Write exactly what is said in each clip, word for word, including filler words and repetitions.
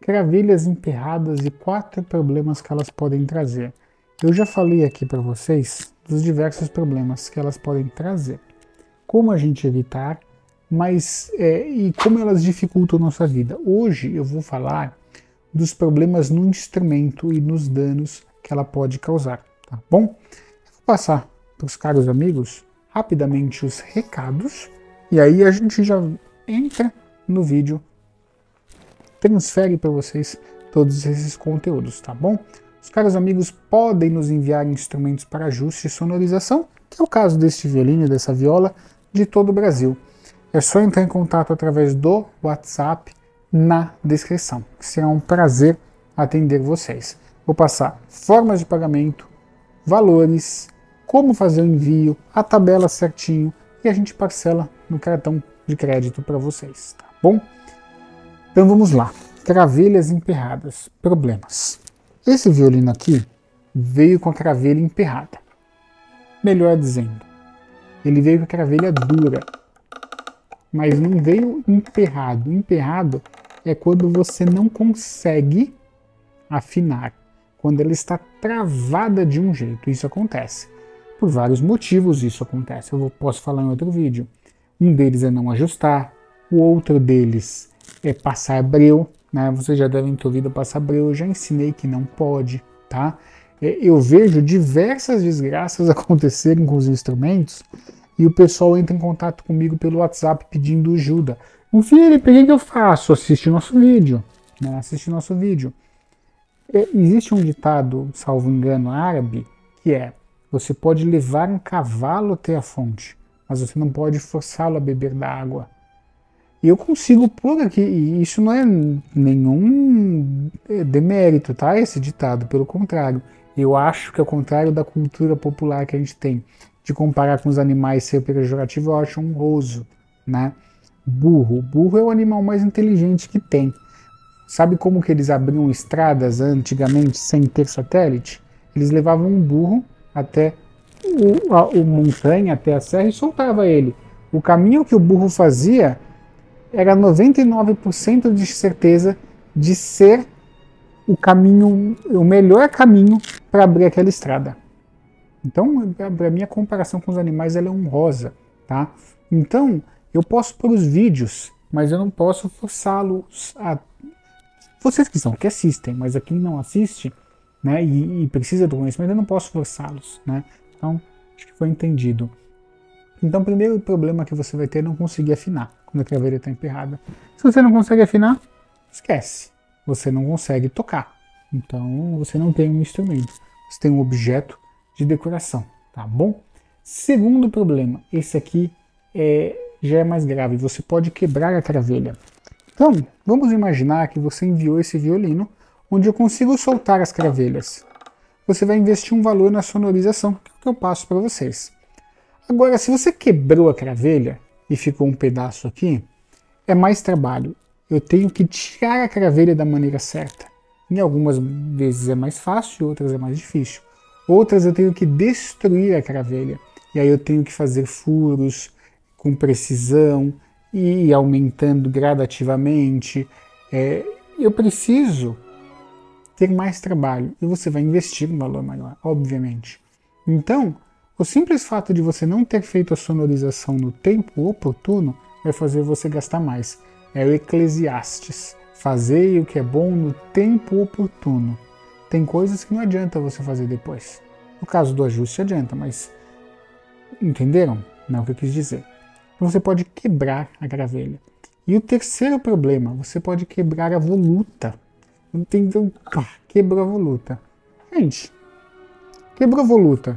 cravelhas emperradas e quatro problemas que elas podem trazer. Eu já falei aqui para vocês dos diversos problemas que elas podem trazer, como a gente evitar, mas é, e como elas dificultam a nossa vida. Hoje eu vou falar dos problemas no instrumento e nos danos que ela pode causar, tá bom? Eu vou passar para os caros amigos rapidamente os recados e aí a gente já entra no vídeo, transfere para vocês todos esses conteúdos, tá bom? Os caros amigos podem nos enviar instrumentos para ajuste e sonorização, que é o caso deste violino e dessa viola, de todo o Brasil. É só entrar em contato através do WhatsApp na descrição, que será um prazer atender vocês. Vou passar formas de pagamento, valores, como fazer o envio, a tabela certinho e a gente parcela no cartão de crédito para vocês, tá bom? Então vamos lá. Cravelhas emperradas, problemas. Esse violino aqui veio com a cravelha emperrada. Melhor dizendo, ele veio com a cravelha dura, mas não veio emperrado. Emperrado é quando você não consegue afinar, quando ela está travada de um jeito. Isso acontece. Por vários motivos isso acontece. Eu posso falar em outro vídeo. Um deles é não ajustar, o outro deles é passar breu, né? Vocês já devem ter ouvido passar breu, eu já ensinei que não pode, tá? Eu vejo diversas desgraças acontecerem com os instrumentos e o pessoal entra em contato comigo pelo WhatsApp pedindo ajuda. O Felipe, o que eu faço? Assiste nosso vídeo, né? Assiste nosso vídeo. É, existe um ditado, salvo engano, árabe, que é: você pode levar um cavalo até a fonte, mas você não pode forçá-lo a beber da água. E eu consigo pôr aqui, e isso não é nenhum demérito, tá? Esse ditado, pelo contrário. Eu acho que ao contrário da cultura popular que a gente tem, de comparar com os animais ser pejorativo, eu acho honroso, né? Burro. Burro é o animal mais inteligente que tem. Sabe como que eles abriam estradas antigamente sem ter satélite? Eles levavam um burro até o, a, o montanha, até a serra e soltava ele. O caminho que o burro fazia era noventa e nove por cento de certeza de ser o caminho, o melhor caminho para abrir aquela estrada. Então, para mim, a comparação com os animais ela é honrosa, tá? Então, eu posso pôr os vídeos, mas eu não posso forçá-los a... Vocês que são, que assistem, mas a quem não assiste, né, e, e precisa do conhecimento, eu não posso forçá-los, né? Então, acho que foi entendido. Então, o primeiro problema que você vai ter é não conseguir afinar quando a cravelha está emperrada. Se você não consegue afinar, esquece. Você não consegue tocar. Então, você não tem um instrumento. Você tem um objeto de decoração, tá bom? Segundo problema, esse aqui é, já é mais grave. Você pode quebrar a cravelha. Então, vamos imaginar que você enviou esse violino onde eu consigo soltar as cravelhas. Você vai investir um valor na sonorização, que é o que eu passo para vocês. Agora, se você quebrou a cravelha e ficou um pedaço aqui, é mais trabalho. Eu tenho que tirar a cravelha da maneira certa. Em algumas vezes é mais fácil, outras é mais difícil. Outras eu tenho que destruir a cravelha. E aí eu tenho que fazer furos com precisão e ir aumentando gradativamente. É, eu preciso ter mais trabalho e você vai investir um valor maior, obviamente. Então, o simples fato de você não ter feito a sonorização no tempo oportuno vai fazer você gastar mais. É o Eclesiastes. Fazei o que é bom no tempo oportuno. Tem coisas que não adianta você fazer depois. No caso do ajuste adianta, mas entenderam? Não é o que eu quis dizer. Então você pode quebrar a cravelha. E o terceiro problema, você pode quebrar a voluta. Então, pá, quebrou a voluta. Gente, quebrou a voluta.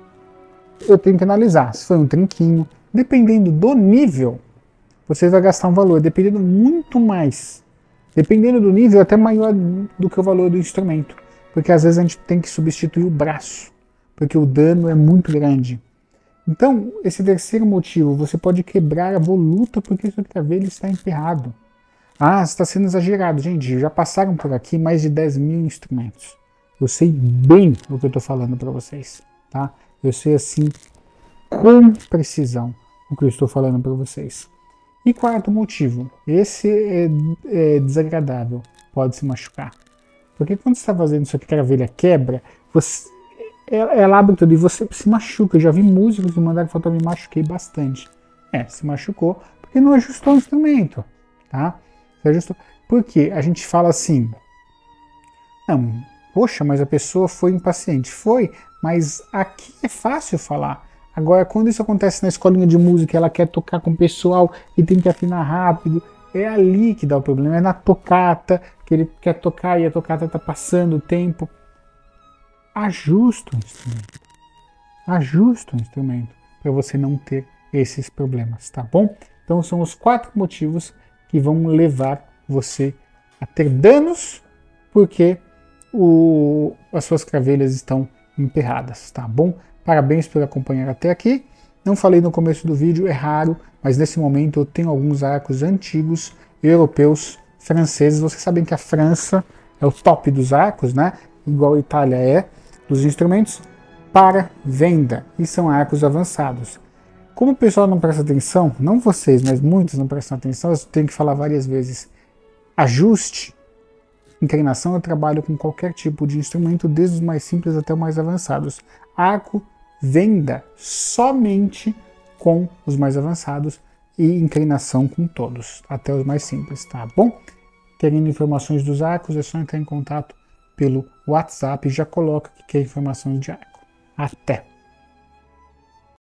Eu tenho que analisar se foi um trinquinho. Dependendo do nível, você vai gastar um valor, dependendo muito mais. Dependendo do nível, até maior do que o valor do instrumento. Porque às vezes a gente tem que substituir o braço, porque o dano é muito grande. Então, esse terceiro motivo, você pode quebrar a voluta porque seu cravelho está emperrado. Ah, está sendo exagerado. Gente, já passaram por aqui mais de dez mil instrumentos. Eu sei bem o que eu estou falando para vocês, tá? Eu sei assim, com precisão, o que eu estou falando para vocês. E quarto motivo, esse é, é desagradável. pode se machucar. Porque quando você está fazendo isso aqui, que a gravelha quebra, você, ela, ela abre tudo e você se machuca. Eu já vi músicos que mandaram foto, eu me machuquei bastante. É, se machucou porque não ajustou o instrumento, tá? Você ajustou. Porque a gente fala assim, não, poxa, mas a pessoa foi impaciente. Foi, mas aqui é fácil falar. Agora, quando isso acontece na escolinha de música, ela quer tocar com o pessoal e tem que afinar rápido, é ali que dá o problema. É na tocata, que ele quer tocar e a tocata está passando o tempo. Ajusta o instrumento. Ajusta o instrumento para você não ter esses problemas, tá bom? Então são os quatro motivos que vão levar você a ter danos porque o, as suas cravelhas estão emperradas, tá bom? Parabéns por acompanhar até aqui. Não falei no começo do vídeo, é raro, mas nesse momento eu tenho alguns arcos antigos, europeus, franceses. Vocês sabem que a França é o top dos arcos, né? Igual a Itália é, dos instrumentos, para venda. E são arcos avançados. Como o pessoal não presta atenção, não vocês, mas muitos não prestam atenção, eu tenho que falar várias vezes. Ajuste, inclinação, eu trabalho com qualquer tipo de instrumento, desde os mais simples até os mais avançados. Arco, venda somente com os mais avançados e inclinação com todos, até os mais simples, tá bom? Querendo informações dos arcos, é só entrar em contato pelo WhatsApp e já coloca que quer informações de arco. Até!